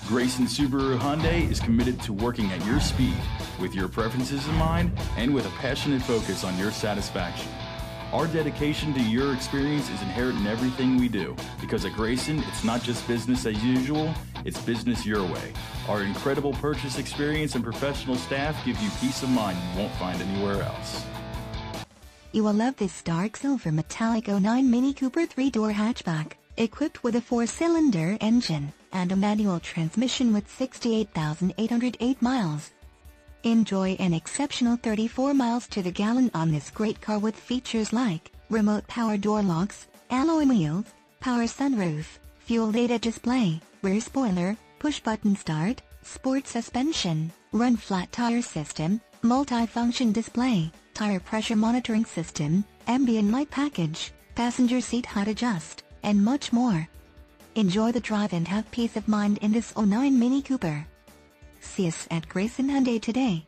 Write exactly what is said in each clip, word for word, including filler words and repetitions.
Grayson Subaru Hyundai is committed to working at your speed, with your preferences in mind, and with a passionate focus on your satisfaction. Our dedication to your experience is inherent in everything we do, because at Grayson, it's not just business as usual, it's business your way. Our incredible purchase experience and professional staff give you peace of mind you won't find anywhere else. You will love this dark silver metallic oh nine Mini Cooper three-door hatchback, equipped with a four-cylinder engine and a manual transmission with sixty-eight thousand eight hundred eight miles. Enjoy an exceptional thirty-four miles to the gallon on this great car with features like remote power door locks, alloy wheels, power sunroof, fuel data display, rear spoiler, push-button start, sport suspension, run-flat tire system, multi-function display, tire pressure monitoring system, ambient light package, passenger seat height adjust, and much more. Enjoy the drive and have peace of mind in this oh nine Mini Cooper. See us at Grayson Hyundai today.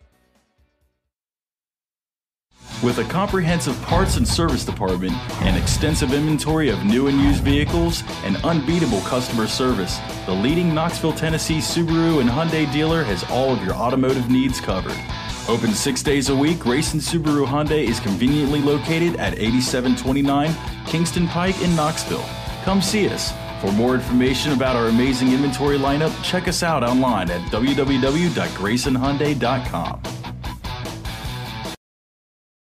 With a comprehensive parts and service department, an extensive inventory of new and used vehicles, and unbeatable customer service, the leading Knoxville, Tennessee Subaru and Hyundai dealer has all of your automotive needs covered. Open six days a week, Grayson Subaru Hyundai is conveniently located at eighty-seven twenty-nine Kingston Pike in Knoxville. Come see us. For more information about our amazing inventory lineup, check us out online at w w w dot grayson hyundai dot com.